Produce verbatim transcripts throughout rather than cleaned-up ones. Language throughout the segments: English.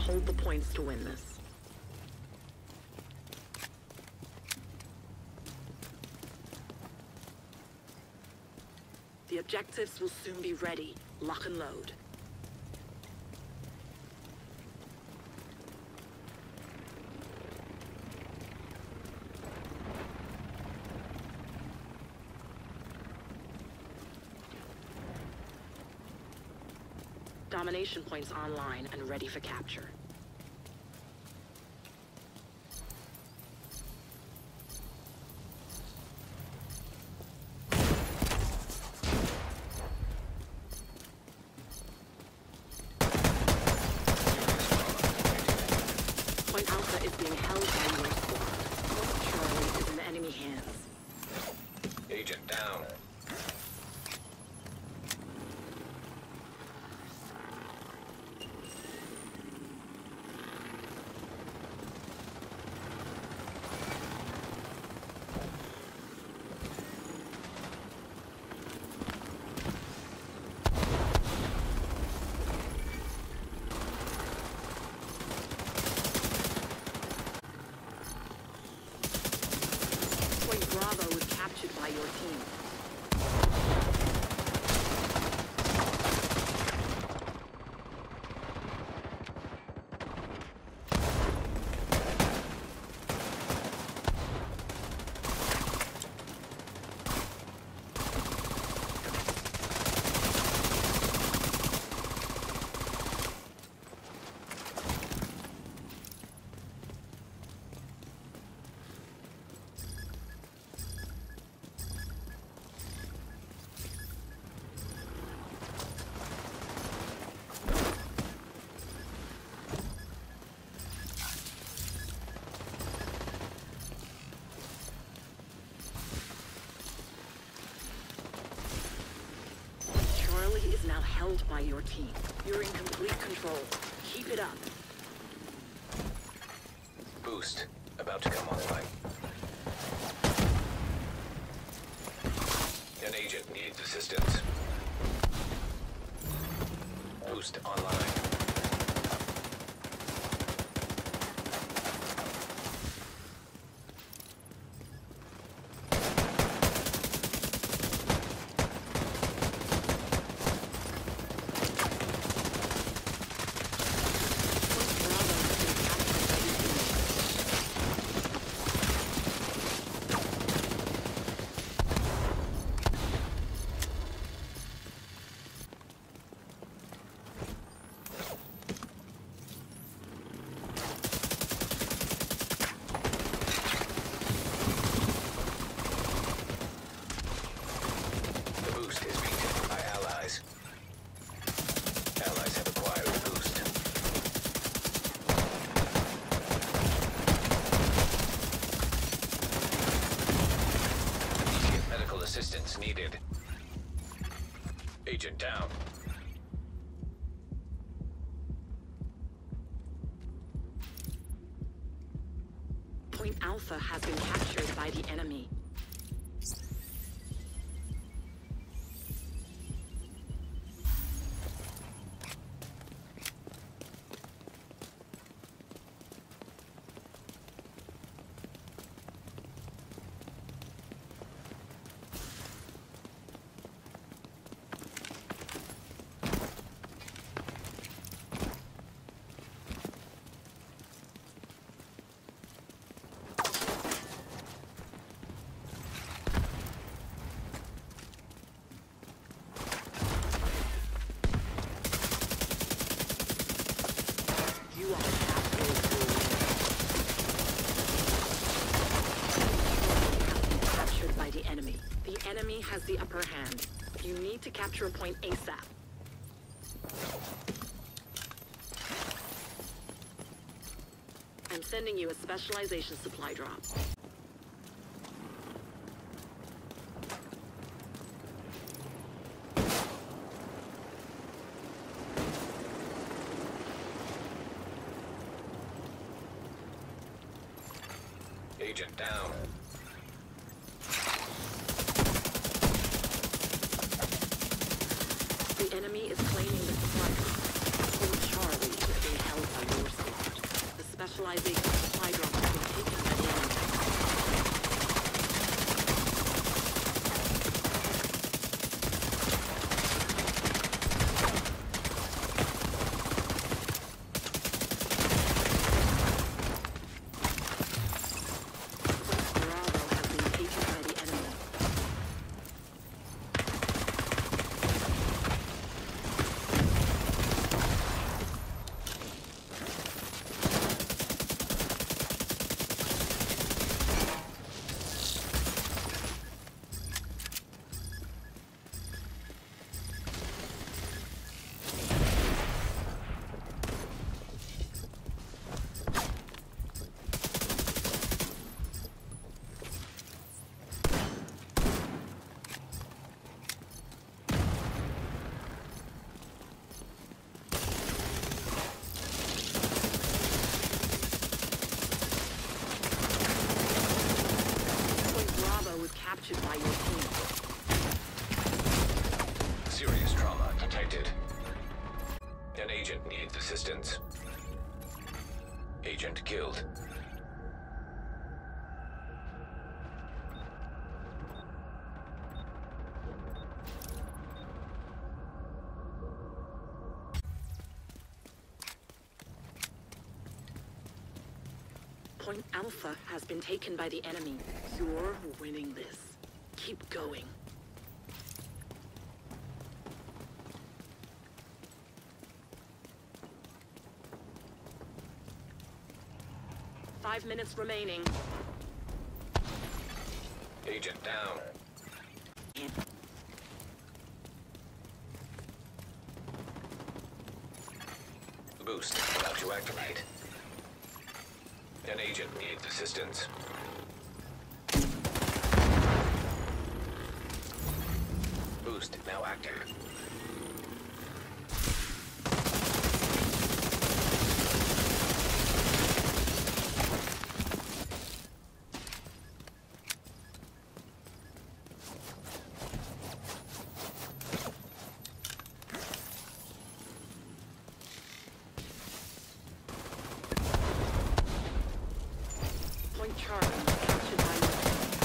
hold the points to win this. The objectives will soon be ready. Lock and load. Domination points online and ready for capture. Point Alpha is being held by your squad. Point Charlie is in the enemy hands. Agent down. Point Bravo was captured by your team. Charlie is now held by your team. You're in complete control. Keep it up. Boost. About to come online. An agent needs assistance. Boost online. Assistance needed. Agent down. Point Alpha has been captured by the enemy. Enemy has the upper hand. You need to capture a point ASAP. I'm sending you a specialization supply drop. Agent down. The enemy is claiming the supply drop. Hold Charlie is being held by your side. Specialization supply drop has been taken by the enemy. Bravo has been taken by the enemy. Captured by your team. Serious trauma detected. An agent needs assistance. Agent killed. Point Alpha has been taken by the enemy. You're winning this. Keep going. Five minutes remaining. Agent down. Boost about to activate. An agent needs assistance. Boost now active. Point Charlie captured by your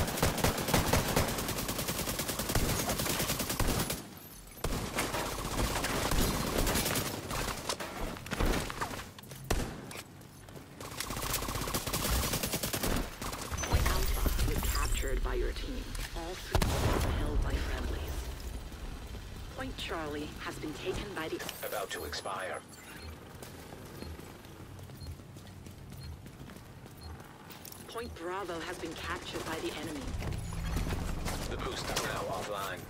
Point Alpha was captured by your team. All three points held by friendlies. Point Charlie has been taken by the... About to expire. Point Bravo has been captured by the enemy. The boost is now offline.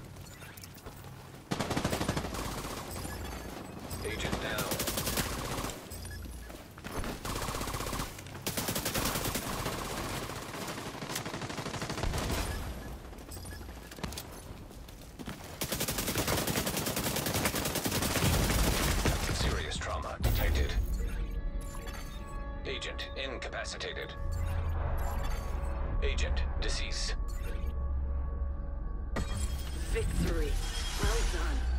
Agent down. Serious trauma detected. Agent incapacitated. Agent deceased. Victory. Well done.